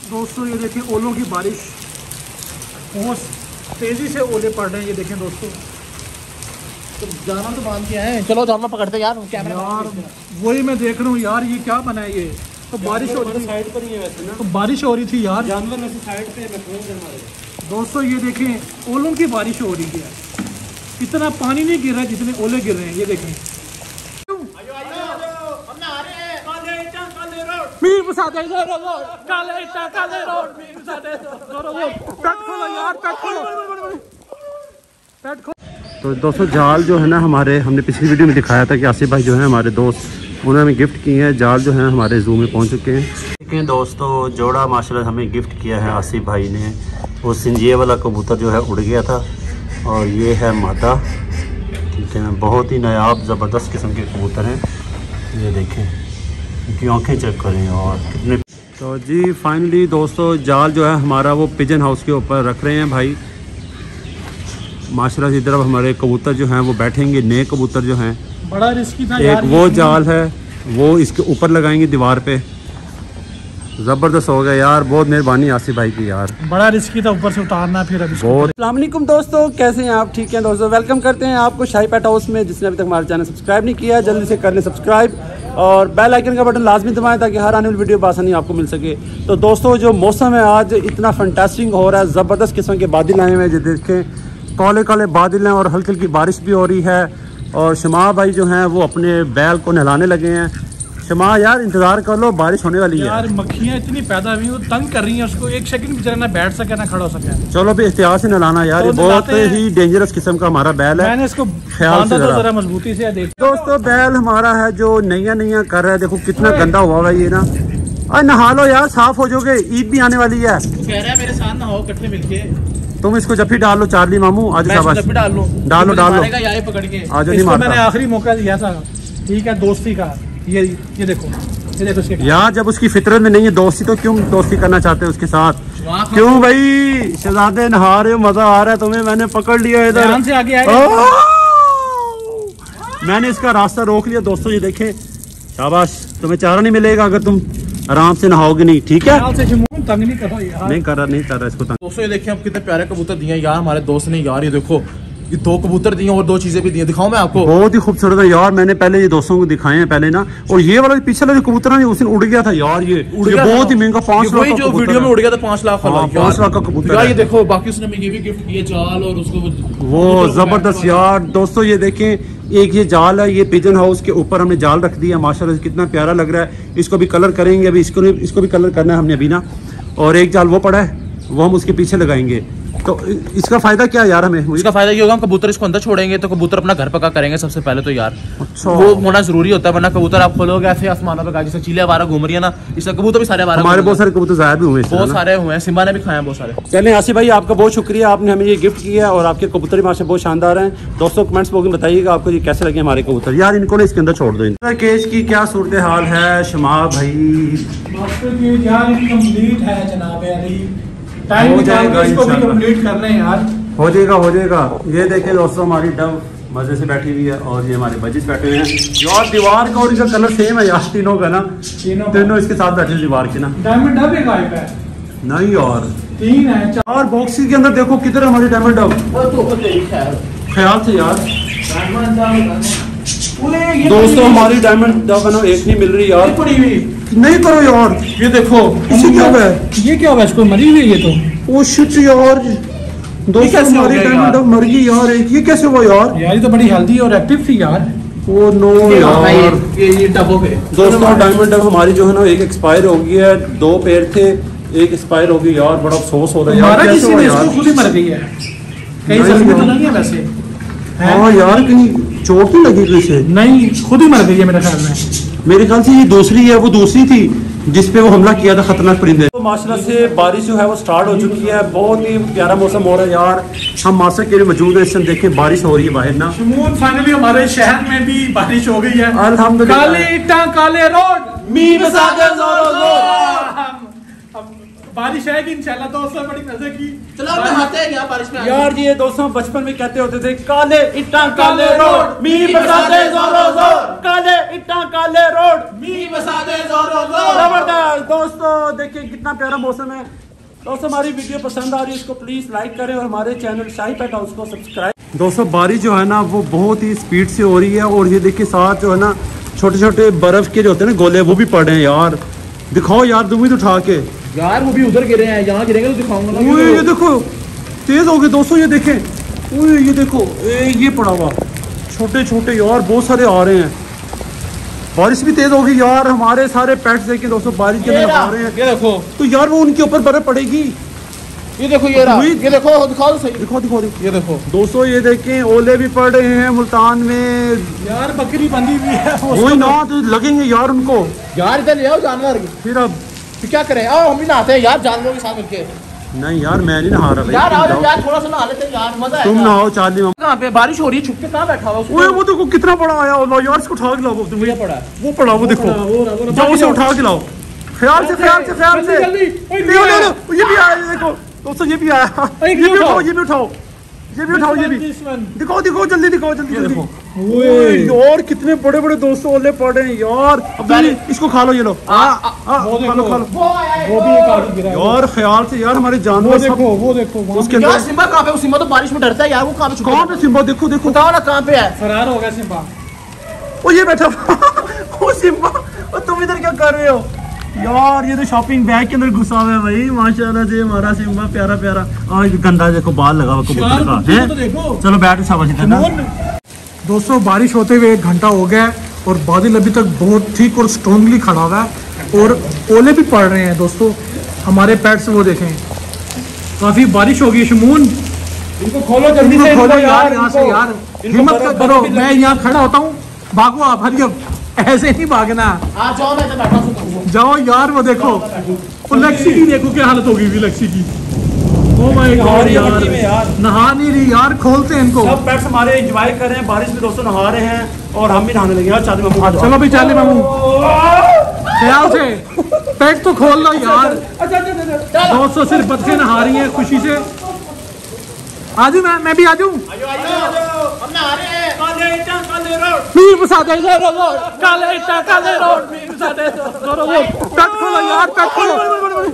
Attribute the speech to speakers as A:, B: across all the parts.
A: दोस्तों ये देखिए ओलों की बारिश, बहुत तेजी से ओले पड़ रहे हैं। ये देखें दोस्तों,
B: तो जाना तो बांध के आए, चलो जानवर पकड़ते यार।
A: यार वही मैं देख रहा हूँ यार, ये क्या बना है ये? तो बारिश हो रही थी साइड पर ही है वैसे ना, तो बारिश हो रही थी यार, जानवर वैसे साइड पे। दोस्तों ये देखें ओलों की बारिश हो रही है, इतना पानी नहीं गिर रहा है जितने ओले गिर रहे हैं। ये देखें
C: तो दोस्तों जाल जो है ना हमारे, हमने पिछली वीडियो में दिखाया था कि आसिफ भाई जो है हमारे दोस्त, उन्होंने हमें गिफ्ट किए हैं। जाल जो है हमारे जू में पहुंच चुके हैं। देखें दोस्तों, जोड़ा माशाल्लाह हमें गिफ्ट किया है आसिफ भाई ने। वो सिंजिए वाला कबूतर जो है उड़ गया था, और ये है मादा। ठीक है, बहुत ही नायाब ज़बरदस्त किस्म के कबूतर हैं। ये देखें, इनकी आँखें चेक करें और कितने। तो जी फाइनली दोस्तों जाल जो है हमारा वो पिजन हाउस के ऊपर रख रहे हैं भाई माशाल्लाह। इधर अब हमारे कबूतर जो हैं वो बैठेंगे, नए कबूतर जो हैं।
A: बड़ा रिस्की था
C: एक
A: यार,
C: वो जाल है वो इसके ऊपर लगाएंगे दीवार पे। ज़बरदस्त हो गया यार, बहुत मेहरबानी आसिफ भाई की यार,
A: बड़ा रिस्की था ऊपर से उतारना। फिर अभी
C: बहुत। अस्सलाम वालेकुम दोस्तों, कैसे हैं आप? ठीक हैं दोस्तों, वेलकम करते हैं आपको शाही पेट हाउस में। जिसने अभी तक हमारा चैनल सब्सक्राइब नहीं किया जल्दी से कर लें सब्सक्राइब, और बेल आइकन का बटन लाजमी दबाएं ताकि हर आने वाली वीडियो आसानी आपको मिल सके। तो दोस्तों जो मौसम है आज इतना फंटास्टिक हो रहा है, ज़बरदस्त किस्म के बादल आए हुए हैं। जो देखें काले काले बादल हैं और हल्की हल्की बारिश भी हो रही है। और शमा भाई जो हैं वो अपने बैल को नहलाने लगे हैं। शमा यार इंतजार कर लो, बारिश होने वाली है
A: यार। मक्खियाँ इतनी पैदा हुई, वो तंग कर रही हैं उसको, एक सेकंड बेचारा ना बैठ सके ना खड़ा हो सके।
C: चलो भी एहतियात से नहलाना यार, ये बहुत ही डेंजरस किस्म का हमारा बैल है।
A: मैंने इसको
C: ख्याल से
A: जरा मजबूती से देख।
C: दोस्तों बैल हमारा है जो नैया कर रहा है, देखो कितना गंदा हुआ है ये ना। अरे नहा लो यार, साफ हो जाओगे, ईद भी आने वाली है।
B: कह रहा है मेरे साथ नहाओ इकट्ठे मिलके।
C: तुम इसको जब भी डाल लो चार्ली मामू, आज
B: जब डाल लो
C: डाल लो
B: पकड़ के।
C: आज नहीं मारता।
A: मैंने आखिरी मौका दिया था, ठीक है, दोस्ती का। ये देखो, ये देखो इसके
C: यार, जब उसकी फितरत में नहीं है दोस्ती तो क्यों दोस्ती करना चाहते हो उसके साथ? क्यों भाई शहजादे नहा रहे हो, मजा आ रहा है तुम्हें? मैंने पकड़ लिया इधर
A: से आगे
C: मैंने इसका रास्ता रोक लिया। दोस्तों ये देखें, शाबाश, तुम्हें चारा नहीं मिलेगा अगर तुम आराम से नहाओगे नहीं, ठीक है?
A: तंग नहीं करो यार।
C: नहीं कर रहा इसको तंग।
B: दोस्तों ये देखिए हम कितने प्यारे कबूतर दिए यार हमारे दोस्त ने। यार ये देखो, ये 2 कबूतर दिए और 2 चीजें भी दी, दिखाऊं मैं आपको?
C: बहुत ही खूबसूरत है यार। मैंने पहले ये दोस्तों को दिखाए हैं पहले ना, और ये वाला पीछे वाला कबूतर है उस दिन उड़ गया था यार। ये बहुत ही महंगा, 5 लाख का,
B: जो वीडियो में उड़ गया था 5 लाख वाला।
C: 5 लाख का कबूतर
B: यार ये देखो, बाकी उसने ये भी गिफ्ट किया जाल और उसको
C: वो जबरदस्त यार। दोस्तों ये देखें, एक ये जाल है, ये पिजन हाउस के ऊपर हमने जाल रख दिया माशाल्लाह, कितना प्यारा लग रहा है। इसको भी कलर करेंगे अभी, इसको भी कलर करना है हमने अभी ना। और एक जाल वो पड़ा है, वो हम उसके पीछे लगाएंगे। तो इसका फायदा क्या है यार हमें?
B: इसका फायदा ये होगा, हम कबूतर इसको अंदर छोड़ेंगे तो कबूतर अपना घर पका करेंगे सबसे पहले तो यार।
C: अच्छा,
B: वो होना जरूरी होता है, वरना कबूतर आप खोलोगे ऐसे आसमानों पे, जैसे चीले आवारा घूम रही है ना, इससे कबूतर भी सारे आवारा।
C: हमारे बहुत सारे कबूतर ज़ाया भी हुए हैं,
B: बहुत सारे हुए हैं, सिम्बा ने भी खाए हैं बहुत सारे।
C: चलें आसिफ भाई, आपका बहुत शुक्रिया, आपने हमें ये गिफ्ट किया और आपके कबूतर माशा बहुत शानदार हैं। दोस्तों कमेंट्स बॉक्स में बताइएगा आपको ये कैसे लगे हमारे कबूतर। यार इनको ना इसके अंदर छोड़ दो। केस की क्या सूरत हाल है शमा भाई?
A: टाइम हो जाएगा, इसको भी कंप्लीट कर रहे हैं यार।
C: हो जाएगा। ये देखें दोस्तों, हमारी डव मजे से बैठी हुई है और ये हमारे बजिस बैठे हुए हैं यार। दीवार का और इनका कलर सेम है यार, तीनों का ना, तीनों इसके साथ बैठे दीवार के ना।
A: डायमंड डव एक गायब है
C: नहीं यार,
A: 3 है
C: 4 बॉक्स के अंदर। देखो किधर हमारी डायमंड डव, ख्याल से यार। दोस्तों हमारी डायमंड डव ना एक नहीं मिल रही यार, नहीं करो यार।
A: ये देखो
C: इसे क्या हुआ है?
A: ये क्या हुआ? इसको मरी हुई है ये तो।
C: ओ शिट यार, दोस्तों हमारी डायमंड डव मर गई यार। ये कैसे हुआ यार?
A: यार ये तो बड़ी हेल्दी और एक्टिव थी यार।
C: ओ नो यार,
B: ये डब्बों पे
C: दोस्तों डायमंड डव हमारी जो है ना एक एक्सपायर हो गई है। 2 पेयर थे, एक एक्सपायर हो गई यार। बड़ा अफसोस हो रहा है यार, कैसे हुआ यार?
A: खुद ही मर गई है, कहीं जख्मी तो नहीं है वैसे?
C: हाँ यार, कहीं चोट नहीं लगी किसी?
A: नहीं, खुद ही मर गई है मेरे ख्याल में।
C: मेरे ख्याल से ये दूसरी है, वो दूसरी थी जिसपे वो हमला किया था खतरनाक परिंदे। तो माशाल्लाह से बारिश जो है वो स्टार्ट हो चुकी है। बहुत ही प्यारा मौसम हो रहा है यार। हम मासा के लिए मौजूद है इस समय, देखें बारिश हो रही है बाहर ना।
A: फाइनली हमारे शहर में भी बारिश हो गई है
C: अल्हम्दुलिल्लाह।
A: काले ईंटा काले रोड,
B: मी बसा दे जोर जोर।
A: बारिश है कि इंशाल्लाह दोस्तों बड़ी मजे की।
B: चलो नहाते हैं यार बारिश में।
C: यार ये दोस्तों बचपन में कहते होते थे काले इट्टा काले रोड मी बरसाते जोरो जोर, काले इट्टा काले रोड
B: मी बरसाते जोरो जोर।
C: जबरदस्त दोस्तों, देखिए कितना प्यारा मौसम है। दोस्तों हमारी वीडियो पसंद आ रही है, इसको प्लीज लाइक करें और हमारे चैनल शाही पेट हाउस को सब्सक्राइब। दोस्तों बारिश जो है ना वो बहुत ही स्पीड से हो रही है और ये देखिए साथ जो है ना छोटे छोटे बर्फ के जो होते हैं ना गोले वो भी पड़े हैं यार। दिखाओ यार उम्मीद उठा के
B: यार वो भी उधर गिरे हैं, यहाँ गिरेंगे तो दिखाऊंगा ना।
C: ये देखो तेज हो गए दोस्तों, ये देखें ये देखो ये पड़ा हुआ छोटे छोटे यार बहुत सारे आ रहे हैं। बारिश भी तेज हो गई यार, हमारे सारे पेट्स देखें दोस्तों बारिश के अंदर आ रहे हैं।
B: ये देखो
C: तो यार वो उनके ऊपर बर्फ पड़ेगी।
B: ये देखो ये रहा, ये देखो दिखाओ तो सही।
C: दिखाओ दिखाओ
B: ये देखो
C: दोस्तों, ये देखें ओले भी पड़ रहे हैं मुल्तान में
A: यार। बकरी बंधी हुई है
C: वही ना, तो लगेंगे यार उनको।
B: यार इधर ले आओ जानवर,
C: फिर अब
B: फिर क्या करें? आओ हम भी नहाते हैं यार जानवरों के साथ मिलके।
C: नहीं यार मैं नहीं नहा रहा
B: यार आओ
C: भाई,
B: यार थोड़ा सा नहा लेते हैं यार, मजा आएगा।
C: तुम नहाओ चार्ली मामा।
B: कहाँ पे बारिश हो रही है? छुप के कहाँ बैठा हुआ है?
C: ओए वो देखो कितना बड़ा आया ओला यार, इसको उठा के लाओ। तुम
B: ये पड़ा है।
C: वो पड़ा वो देखो, जाओ उसे उठा के लाओ। ख्याल से ख्याल से ख्याल से। लो लो लो, ये भी आया, ये देखो दोस्तों ये भी आया। ये भी उठाओ ये भी उठाओ ये भी उठाओ ये भी दिखाओ दिखाओ जल्दी दिखाओ जल्दी जल्दी। यार कितने बड़े बड़े दोस्तों ओले पड़े हैं यार। अब इसको खा लो, ये लो खा लो खा लो।
A: वो भी एक आदमी गिरा है।
C: यार ख्याल से यार हमारे जानवर सब
A: वो देखो वहाँ
C: उसके
B: यार
C: अंदर।
B: सिम्बा कहाँ पे? वो सिम्बा तो बारिश में डरता है यार, वो कहाँ पे छुपा
C: कहाँ पे सिम्बा? देखो देखो
B: बताओ ना कहाँ पे है?
A: फरार हो गया सिम्बा।
C: ओ ये बैठा ओ सिम्बा, ओ तुम इधर क्या कर रहे हो यार? ये तो शॉपिंग बैग के अंदर घुसा हुआ है भाई माशाल्लाह से हमारा सिम्बा प्यारा प्यारा। और गंदा देखो बाल लगा हुआ कबूतर का है।
A: तो देखो
C: चलो बैठ शाबाश
A: दोस्तों, बारिश होते हुए 1 घंटा हो गया है और बादल अभी तक बहुत ठीक और स्ट्रॉन्गली खड़ा हुआ है और ओले भी पड़ रहे हैं दोस्तों। हमारे पेट्स वो देखें, काफी बारिश हो गई। शमून
B: इनको खोलो जल्दी से,
A: खोलो यार यहाँ से यार, हिम्मत करो। मैं यहाँ खड़ा होता हूँ, भागो आप। हरी ऐसे नहीं भागना,
B: आ जाओ मैं तो बैठा हूँ।
A: जाओ यार। वो देखो वो लक्ष्मी की देखो क्या हालत हो गई थी लक्ष्मी की। ओ माय गॉड यार, नहा नहीं रही यार, खोलते हैं इनको।
C: सब पेट्स हमारे एंजॉय कर रहे हैं, बारिश में दोस्तों नहा रहे हैं और हम भी नहाने लगे यार। चार्ली मामू
A: चलो भाई चार्ली मामू ख्याल से पेट तो खोल लो यार। दोस्तों सिर्फ बच्चे नहा रही हैं खुशी से। आजू मैं भी आजू।
B: हम नहा रहे हैं।
A: मीर बसाते काले इट्टा काले रोड मीर बसाते पेट खोलो यार, पेट खोलो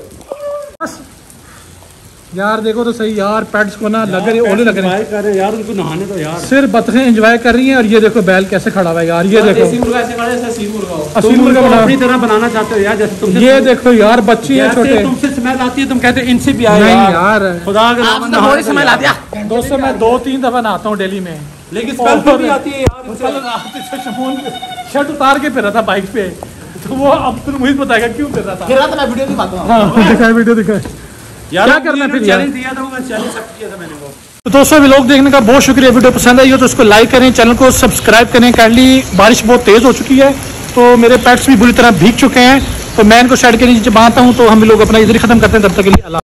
A: यार। देखो तो सही यार, पेट्स को ना लग रहे ओले लग रहे हैं।
C: कर रहे हैं यार, उनको नहाने दो यार।
A: सिर्फ बतखें एंजॉय कर रही हैं और ये देखो बैल कैसे खड़ा हुआ है यार। ये देखो
C: देसी मुर्गा ऐसे खड़े हैं, असली मुर्गा हो।
A: असली
C: तुम
A: मुर्गा
C: उनको
A: बना
C: अपनी तरह बनाना चाहते हो यार, जैसे तुमसे
A: ये देखो यार, बच्चे हैं
C: जैसे
A: छोटे।
C: तुमसे स्मेल आती है तुम कहते हो इनसे भी आए
A: नहीं यार
C: खुदा के नाम
B: आपने तो बहुत समय ला दिया।
A: दोस्तों मैं 2-3 दफा नहाता हूँ डेली में,
C: लेकिन स्मेल फिर भी आती है यार इनसे।
A: शर्ट उतार के फिर रहा था बाइक पे, तो वो अब तुम मुझे बताएगा क्यों फिर रहा था।
B: फिर रात मैं वीडियो दिखाता हूँ।
A: हाँ दिखाए वीडियो दिखाए।
C: यार
A: क्या करना फिर यार?
C: चैलेंज दिया था, मैं चैलेंज एक्सेप्ट किया था मैंने वो।
A: तो दोस्तों व्लॉग देखने का बहुत शुक्रिया। वीडियो पसंद आई हो तो उसको लाइक करें, चैनल को सब्सक्राइब करें काइंडली। बारिश बहुत तेज हो चुकी है तो मेरे पेट्स भी बुरी तरह भीग चुके हैं, तो मैं इनको शेड के नीचे बांधता हूँ। तो हम लोग अपना इधर ही खत्म करते हैं, तब तक के लिए अल्लाह।